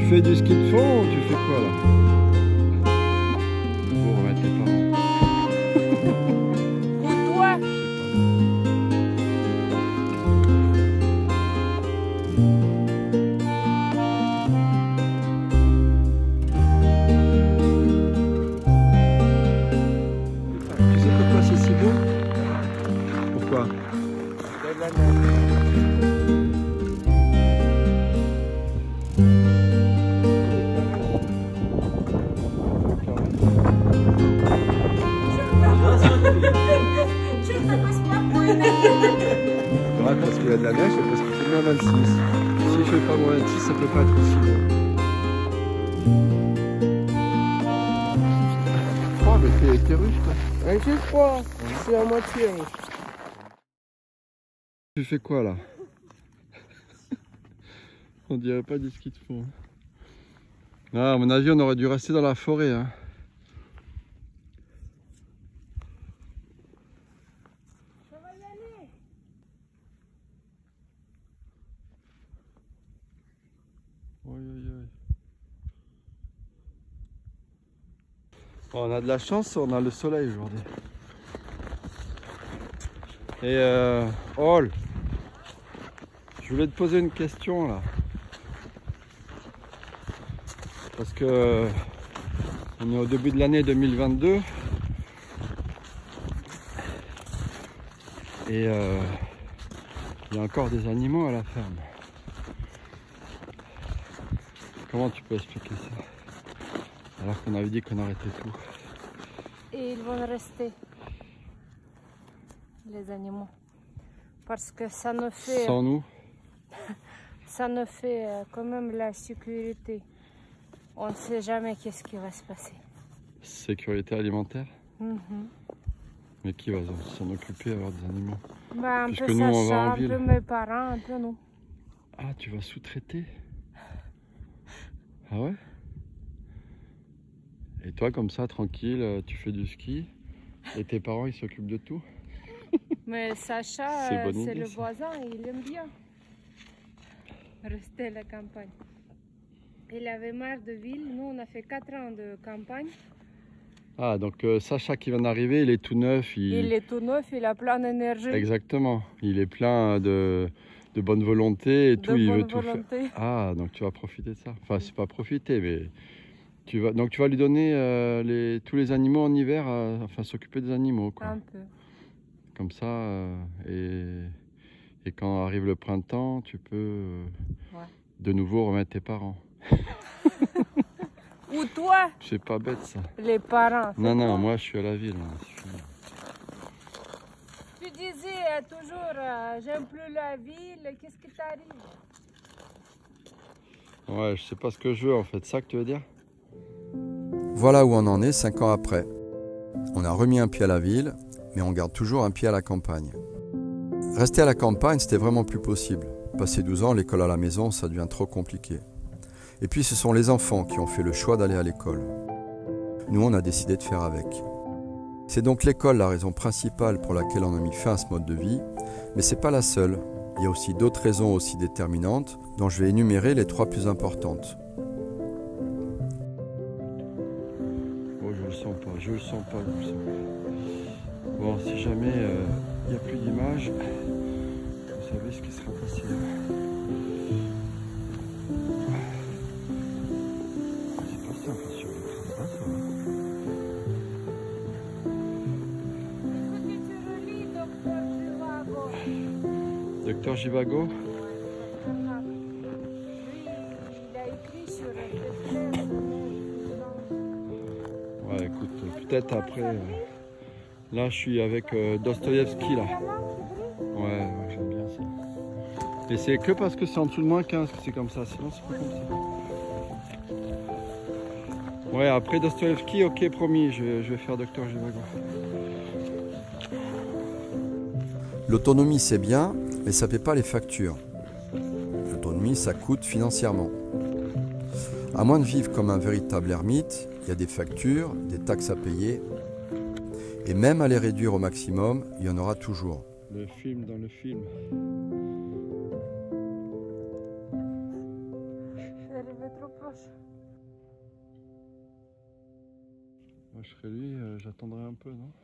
fais du ski de fond ou tu fais quoi là? Pour remettre tes parents. Ou toi? Tu sais pourquoi c'est si beau? Pourquoi? C'est la neige. Ouais, parce qu'il y a de la neige et parce qu'il fait moins 26. S'il fait pas moins 26, ça peut pas être aussi beau. Oh, mais t'es russe toi. Je sais pas, je suis à moitié russe. Tu fais quoi là? On dirait pas du ski de fond. Ah, à mon avis, on aurait dû rester dans la forêt. Hein. Ça va y aller. Oi, oi, oi. Bon, on a de la chance, on a le soleil aujourd'hui. Et Ol, je voulais te poser une question là. Parce que on est au début de l'année 2022 et il y a encore des animaux à la ferme. Comment tu peux expliquer ça? Alors qu'on avait dit qu'on arrêtait tout. Et ils vont rester, les animaux. Parce que ça nous fait, Sans nous? ça nous fait quand même la sécurité. On ne sait jamais qu'est-ce qui va se passer. Sécurité alimentaire? Mais qui va s'en occuper alors des animaux? Bah, un Puisque peu nous, on va Sacha, en un ville. peu mes parents, un peu nous. Ah, tu vas sous-traiter? Ah ouais? Et toi, comme ça, tranquille, tu fais du ski et tes parents, ils s'occupent de tout? Mais Sacha, C'est bonne c'est idée, le ça. voisin, il aime bien rester à la campagne. Il avait marre de ville. Nous, on a fait 4 ans de campagne. Ah, donc Sacha qui vient d'arriver, il est tout neuf. Il est tout neuf, il a plein d'énergie. Exactement. Il est plein de bonne volonté et De tout. Il veut bonne tout faire. volonté. Ah, donc tu vas profiter de ça. Enfin, c'est pas profiter, mais donc tu vas lui donner tous les animaux en hiver, enfin s'occuper des animaux, quoi. Un peu. Comme ça, et quand arrive le printemps, tu peux de nouveau remettre tes parents. Ou toi, C'est pas bête ça. les parents. Non, c'est non, toi. moi je suis à la ville. Là, c'est fini. Tu disais toujours, j'aime plus la ville, qu'est-ce qui t'arrive? Ouais, je sais pas ce que je veux en fait, ça que tu veux dire? Voilà où on en est 5 ans après. On a remis un pied à la ville, mais on garde toujours un pied à la campagne. Rester à la campagne, c'était vraiment plus possible. Passer 12 ans, l'école à la maison, ça devient trop compliqué. Et puis ce sont les enfants qui ont fait le choix d'aller à l'école. Nous, on a décidé de faire avec. C'est donc l'école la raison principale pour laquelle on a mis fin à ce mode de vie, mais c'est pas la seule. Il y a aussi d'autres raisons aussi déterminantes, dont je vais énumérer les 3 plus importantes. Oh, je le sens pas, je le sens pas, je le sens pas. Bon, si jamais il n'y a plus d'image, vous savez ce qui sera passé. C'est pas simple sur le train, ça va. Écoute, tu relis Docteur Zhivago. Docteur Zhivago? Lui, il a écrit sur le fleuve. Ouais, écoute, peut-être après. Là, je suis avec Dostoïevski, là. Ouais, j'aime bien ça. Et c'est que parce que c'est en dessous de moins 15 que c'est comme ça, sinon c'est pas comme ça. Ouais, après Dostoïevski, ok, promis, je vais faire Docteur Zhivago. L'autonomie, c'est bien, mais ça ne paie pas les factures. L'autonomie, ça coûte financièrement. À moins de vivre comme un véritable ermite, il y a des factures, des taxes à payer. Et même à les réduire au maximum, il y en aura toujours. Le film dans le film. C'est trop proche. Moi, je serais lui, j'attendrai un peu, non?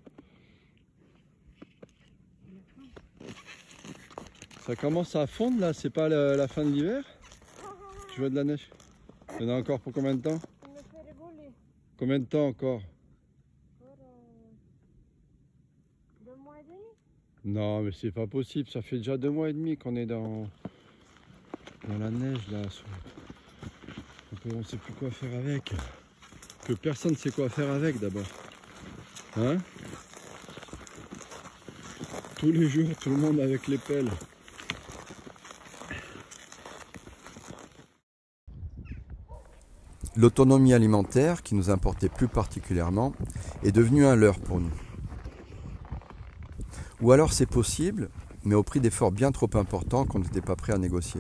Ça commence à fondre là, c'est pas la fin de l'hiver? Tu vois de la neige? Il y en a encore pour combien de temps? Combien de temps encore? 2 mois et demi. Non, mais c'est pas possible, ça fait déjà 2 mois et demi qu'on est dans la neige là. On sait plus quoi faire avec. Que personne ne sait quoi faire avec d'abord. Hein? Tous les jours, tout le monde avec les pelles. L'autonomie alimentaire, qui nous importait plus particulièrement, est devenue un leurre pour nous. Ou alors c'est possible, mais au prix d'efforts bien trop importants qu'on n'était pas prêt à négocier.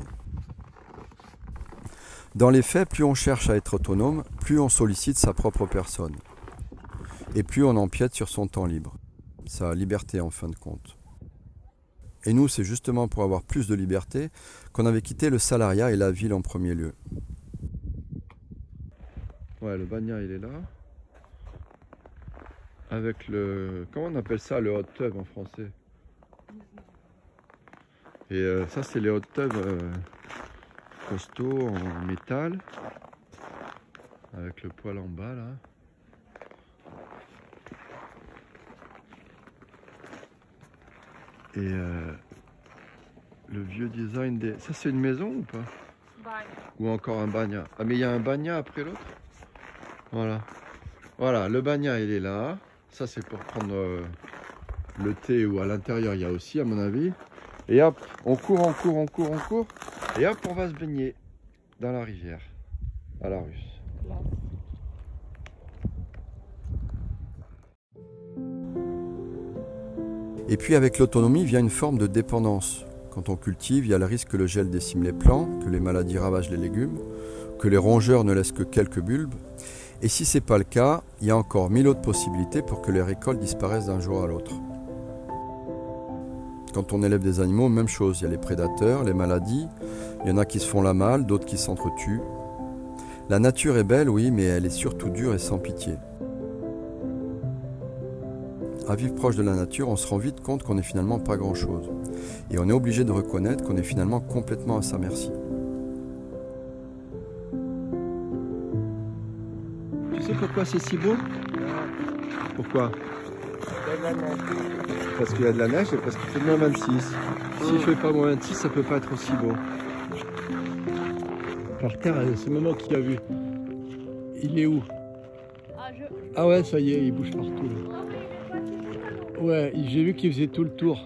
Dans les faits, plus on cherche à être autonome, plus on sollicite sa propre personne. Et plus on empiète sur son temps libre, sa liberté en fin de compte. Et nous, c'est justement pour avoir plus de liberté qu'on avait quitté le salariat et la ville en premier lieu. Ouais, le bagnat il est là. Avec le... Comment on appelle ça, le hot tub en français? Et ça c'est les hot tubs costauds en métal. Avec le poêle en bas là. Et le vieux design des... Ça c'est une maison ou pas? Bagne. Ou encore un bagnat? Ah mais il y a un bagnat après l'autre? Voilà. Voilà, le bagnat il est là. Ça c'est pour prendre le thé, ou à l'intérieur il y a aussi à mon avis. Et hop, on court. Et hop, on va se baigner dans la rivière, à la Russe. Et puis avec l'autonomie vient une forme de dépendance. Quand on cultive, il y a le risque que le gel décime les plants, que les maladies ravagent les légumes, que les rongeurs ne laissent que quelques bulbes. Et si ce n'est pas le cas, il y a encore 1000 autres possibilités pour que les récoltes disparaissent d'un jour à l'autre. Quand on élève des animaux, même chose, il y a les prédateurs, les maladies, il y en a qui se font la malle, d'autres qui s'entretuent. La nature est belle, oui, mais elle est surtout dure et sans pitié. À vivre proche de la nature, on se rend vite compte qu'on n'est finalement pas grand-chose. Et on est obligé de reconnaître qu'on est finalement complètement à sa merci. Tu sais pourquoi c'est si beau? Pourquoi? Parce qu'il y a de la neige et parce qu'il fait moins 26. S'il fait pas moins 26, ça peut pas être aussi beau. Par terre, c'est maman qui a vu. Il est où? Ah ouais, ça y est, il bouge partout. Là. Ouais, j'ai vu qu'il faisait tout le tour.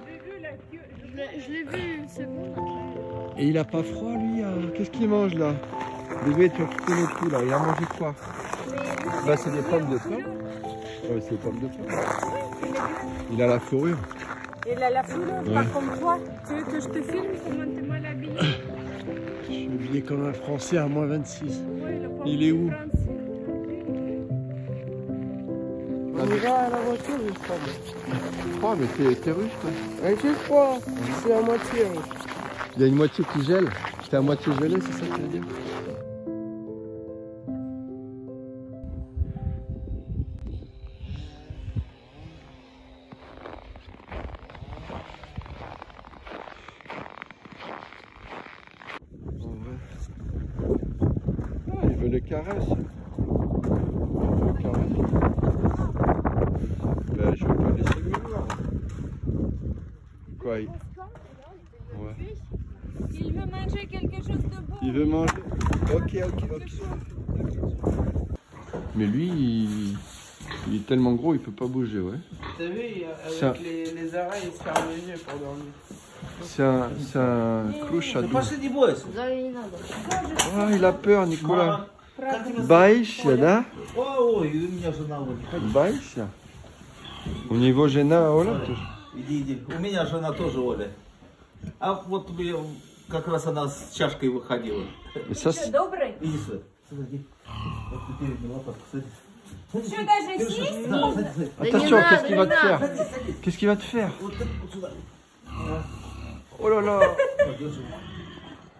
Je l'ai vu, c'est bon. Et il a pas froid lui? Qu'est-ce qu'il mange là? Bébé, tu as quitté le tout là. Il a mangé quoi? Bah c'est des pommes de pomme. Ouais, c'est des pommes de pomme. Il a la fourrure. Il a la fourrure, pas comme toi. Tu veux que je te filme comment t'es mal habillé? Je suis habillé comme un Français à moins 26. Ouais, il est où? On ira à la voiture, je crois. Froid, mais t'es russe toi? J'ai froid, c'est à moitié. Il y a une moitié qui gèle. T'es à moitié gelé, c'est ça que tu veux dire? Il veut les caresses. Ben, je vais pas laisser le voir. Quoi? Ouais. Il veut manger quelque chose de bon. Il veut manger. Ok. Mais lui, il est tellement gros, il peut pas bouger, ouais. T'as vu, avec les arrêts, il se ferme les yeux pour dormir. C'est un clouche à Да douze. пошли, не бойся. Ah, il a peur, Nicolas. Baïsia, да? Ой, и у меня жена вот. Baïsia. У него жена Оля тоже. Иди. У меня жена тоже Оля. А вот как раз она с чашкой выходила. Et ça, C'est добрый? Иди сюда. Сюда, иди. Вот ты переднюю лопатку садись. Что, даже сесть? Да, садись. attention, qu'est-ce qu'il va te faire? Qu'est-ce qu'il va te faire? Вот сюда. Oh là là. Держи. Ой,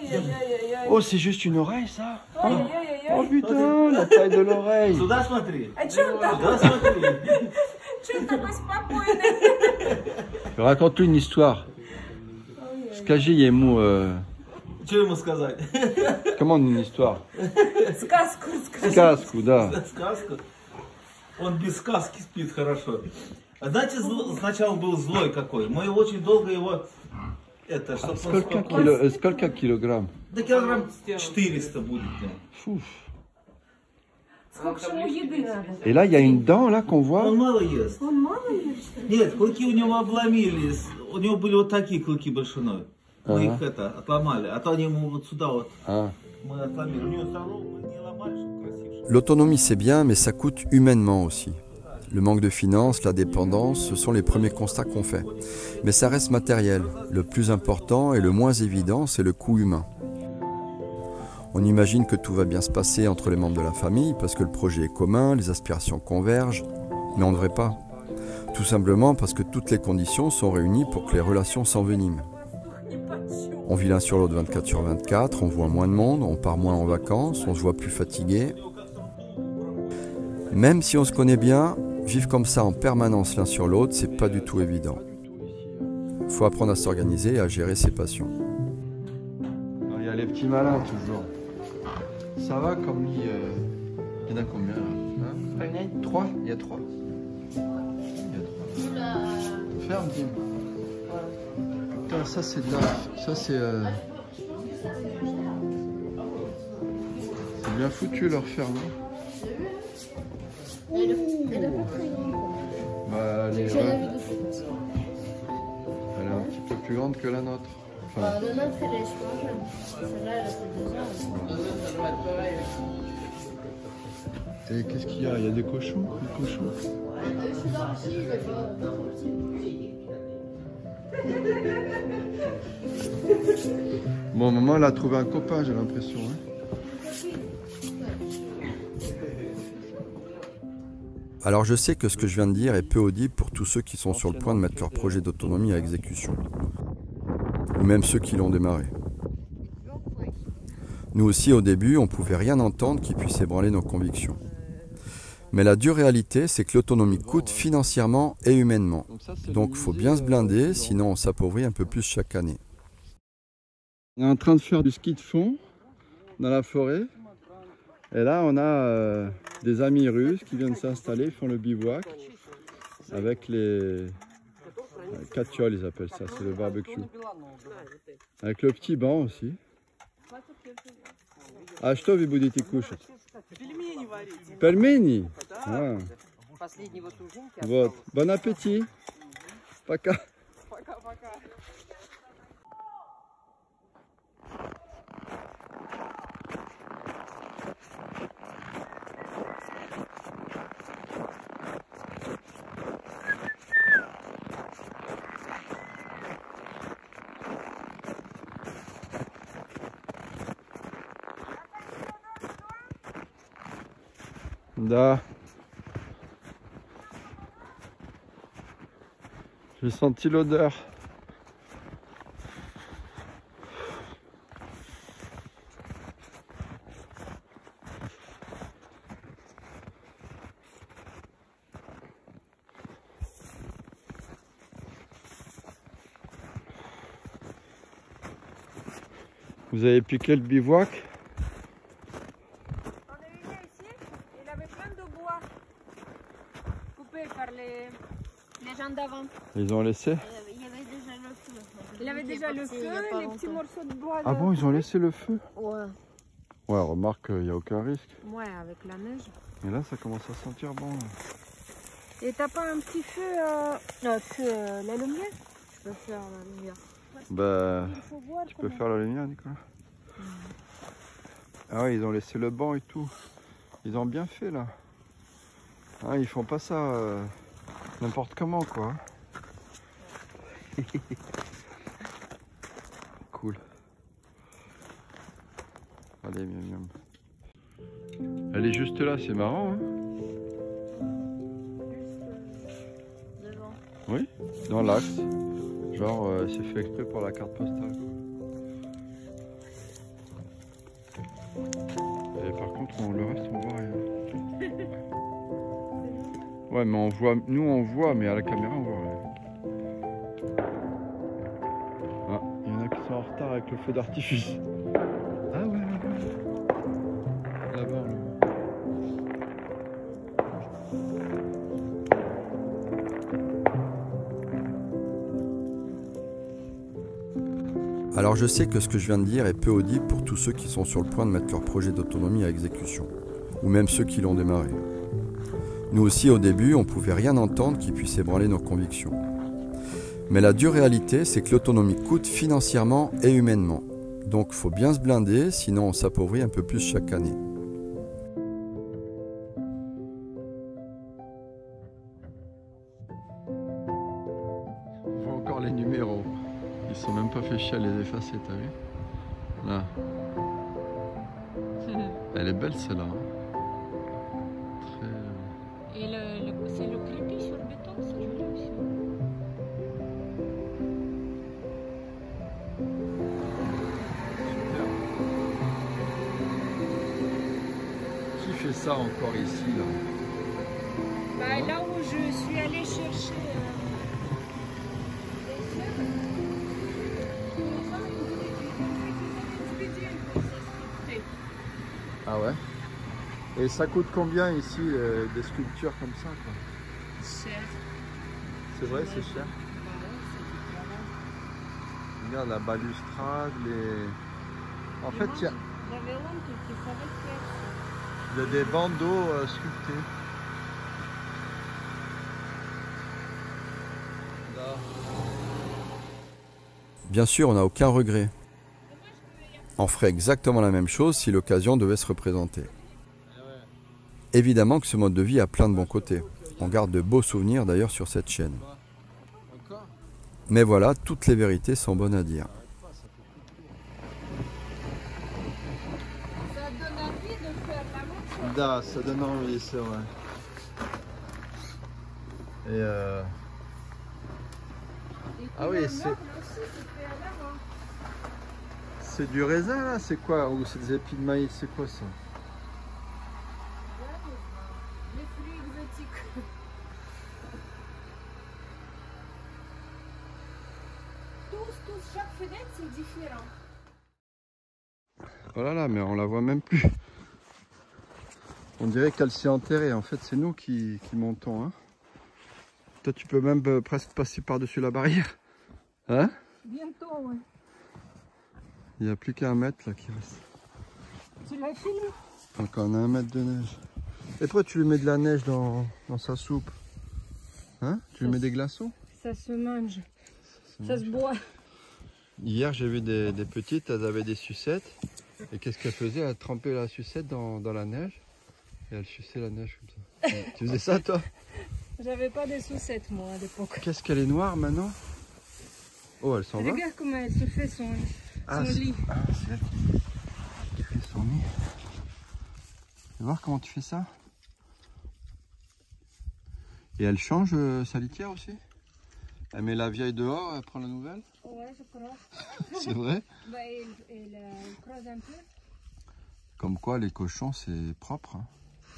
Oh, c'est juste une oreille, ça. Oh putain, la taille de l'oreille. Сюда смотри. А чё он Сюда смотри. такой спокойный? Raconte-lui une histoire. Скажи ему, Что ему сказать? comment une histoire? Сказку скажи. Сказку, да. Сказку? Он без сказки спит хорошо. А знаете, сначала был злой какой. Мы очень долго его... Это, чтобы Сколько килограмм? Да килограмм 400 будет. Фу. Сколько же ему еды надо? Et là, il y a une dent là qu'on voit. Он мало ест. Он мало ест, что ли? Нет, клыки у него обломились. У него были вот такие клыки большиной. Мы их отломали. А то они ему вот сюда вот. Ah. Мы отломили. У него второго мы не ломали, чтобы красивше. L'autonomie c'est bien, mais ça coûte humainement aussi. Le manque de finances, la dépendance, ce sont les premiers constats qu'on fait. Mais ça reste matériel. Le plus important et le moins évident, c'est le coût humain. On imagine que tout va bien se passer entre les membres de la famille parce que le projet est commun, les aspirations convergent, mais on ne devrait pas. Tout simplement parce que toutes les conditions sont réunies pour que les relations s'enveniment. On vit l'un sur l'autre 24 sur 24, on voit moins de monde, on part moins en vacances, on se voit plus fatigué. Même si on se connaît bien, vivre comme ça en permanence l'un sur l'autre, c'est pas du tout évident. Faut apprendre à s'organiser et à gérer ses passions. Il y a les petits malins toujours. Ça va comme il y en a combien là, hein? 3. Il y a 3. Ferme, Dim. Putain, ça c'est de la... Ça c'est... C'est bien foutu leur ferme. Bah, elle est un petit peu plus grande que la nôtre. Enfin, La nôtre, elle est super jeune. Celle-là, elle a fait 2 ans. et qu'est-ce qu'il y a? Il y a des cochons? Des cochons. Bon, maman, elle a trouvé un copain, j'ai l'impression. Hein. Alors je sais que ce que je viens de dire est peu audible pour tous ceux qui sont sur le point de mettre leur projet d'autonomie à exécution. Ou même ceux qui l'ont démarré. Nous aussi au début, on ne pouvait rien entendre qui puisse ébranler nos convictions. Mais la dure réalité, c'est que l'autonomie coûte financièrement et humainement. Donc il faut bien se blinder, sinon on s'appauvrit un peu plus chaque année. On est en train de faire du ski de fond dans la forêt. Et là, on a des amis russes qui viennent s'installer, ils font le bivouac avec les katioles, ils appellent ça, c'est le barbecue. Avec le petit banc aussi. А что вы будете кушать? Пельмени варить. Пельмени? А. Последний вот ужинки. Вот. Bon appétit. Пока. Пока-пока. Da. J'ai senti l'odeur. Vous avez piqué le bivouac? On est venu ici, il avait plein de bois coupé par les gens d'avant. Ils ont laissé? Il y avait déjà le feu. Il avait déjà le feu, les petits morceaux de bois. Ah bon, ils ont laissé le feu? Ouais. Ouais, remarque, il n'y a aucun risque. Ouais, avec la neige. Et là, ça commence à sentir bon. Là. Et t'as pas un petit feu, la lumière? Je peux faire la lumière. Bah, Il faut voir tu peux faire la lumière, Nicolas? Ah ouais, ils ont laissé le banc et tout. Ils ont bien fait là. Hein, ils font pas ça n'importe comment quoi. Cool. Allez, miam miam. Elle est juste là, c'est marrant. Hein? Devant. Oui, dans l'axe. Genre, c'est fait exprès pour la carte postale. Quoi. le reste on voit rien. Ouais, mais on voit, nous on voit, mais à la caméra on voit rien. Ah, il y en a qui sont en retard avec le feu d'artifice. Ah ouais, là-bas. Là-bas, là-bas. Alors je sais que ce que je viens de dire est peu audible pour tous ceux qui sont sur le point de mettre leur projet d'autonomie à exécution, ou même ceux qui l'ont démarré. Nous aussi au début, on ne pouvait rien entendre qui puisse ébranler nos convictions. Mais la dure réalité, c'est que l'autonomie coûte financièrement et humainement. Donc il faut bien se blinder, sinon on s'appauvrit un peu plus chaque année. On voit encore les numéros. Ils sont même pas fait chier à les effacer, t'as vu? Là. Elle est belle celle-là. Et c'est le crépi sur le béton, c'est joli aussi. Qui fait ça encore ici là? Bah, là où je suis allée chercher Ah ouais? Et ça coûte combien ici des sculptures comme ça quoi? cher. C'est vrai, c'est cher. Regarde la balustrade, les... En fait, il y a... J'avais honte qu'il fallait faire ça. Il y a des bandeaux sculptés. Là. Bien sûr, on n'a aucun regret. On ferait exactement la même chose si l'occasion devait se représenter. Évidemment que ce mode de vie a plein de bons côtés. On garde de beaux souvenirs d'ailleurs sur cette chaîne. Mais voilà, toutes les vérités sont bonnes à dire. Ça donne envie de faire la même chose. Da, ça donne envie, c'est vrai. Et ah oui, c'est du raisin là, c'est quoi? Ou c'est des épis de maïs, c'est quoi ça? Les fruits exotiques. Tous, chaque fenêtre c'est différent. Voilà là, mais on la voit même plus. On dirait qu'elle s'est enterrée. En fait, c'est nous qui montons. Hein. Toi, tu peux même presque passer par-dessus la barrière. Hein? Bientôt, ouais. Il n'y a plus qu'un mètre là qui reste. Tu l'as filmé? Donc on a 1 mètre de neige. Et pourquoi tu lui mets de la neige dans sa soupe? Hein? Tu lui mets des glaçons? Ça se mange. Ça se boit. Hier, j'ai vu des petites, elles avaient des sucettes. Et qu'est-ce qu'elles faisaient? Elles trempaient la sucette dans la neige. Et elles suçaient la neige comme ça. Tu faisais ça, toi? J'avais pas de sucettes, moi, à l'époque. Qu'est-ce qu'elle est noire maintenant? Oh, elle s'en va? Regarde comment elle se fait son lit. Ah, c'est elle qui fait son nid. Tu veux voir comment tu fais ça? Et elle change sa litière aussi? Elle met la vieille dehors, elle prend la nouvelle? Ouais, je crois. C'est vrai? Bah, elle creuse un peu. Comme quoi, les cochons, c'est propre. Hein.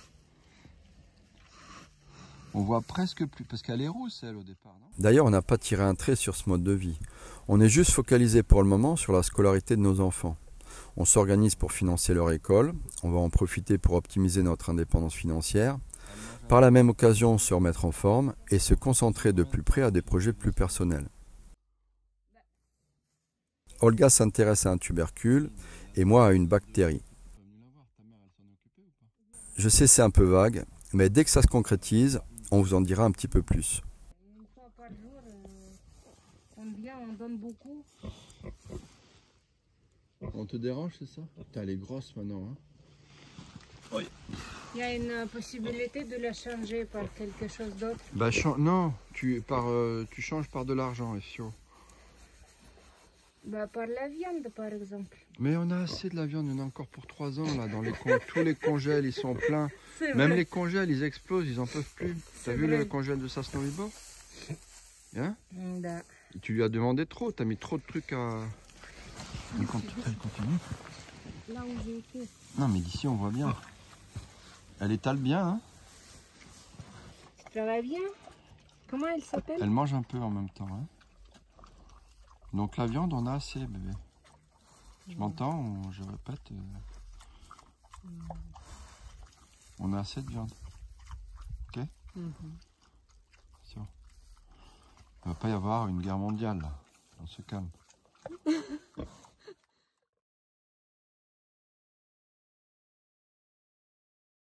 On voit presque plus, parce qu'elle est rousse, elle, au départ, non? D'ailleurs, on n'a pas tiré un trait sur ce mode de vie. On est juste focalisé pour le moment sur la scolarité de nos enfants. On s'organise pour financer leur école, on va en profiter pour optimiser notre indépendance financière, par la même occasion se remettre en forme et se concentrer de plus près à des projets plus personnels. Olga s'intéresse à un tubercule et moi à une bactérie. Je sais, c'est un peu vague, mais dès que ça se concrétise, on vous en dira un petit peu plus. Une fois par jour, on vient, on donne beaucoup. On te dérange, c'est ça? Putain, elle est grosse maintenant. Hein. Oui. Il y a une possibilité de la changer par quelque chose d'autre. Bah, non, tu changes par de l'argent, Fio. Bah, par la viande, par exemple. Mais on a assez de la viande, il y en a encore pour 3 ans là. Tous les congèles, ils sont pleins. Même les congèles, ils explosent, ils en peuvent plus. T'as vu le congèle de Sasnovibor? Hein? Da. Tu lui as demandé trop, t'as mis trop de trucs à... Elle continue. Là où j'ai été. Non, mais d'ici, on voit bien. Elle étale bien, hein? Ça va bien? Comment elle s'appelle? Elle mange un peu en même temps, hein? Donc la viande, on a assez, bébé. Tu m'entends? Je répète. On a assez de viande. Ok? Ça. Il ne va pas y avoir une guerre mondiale, là. On se calme.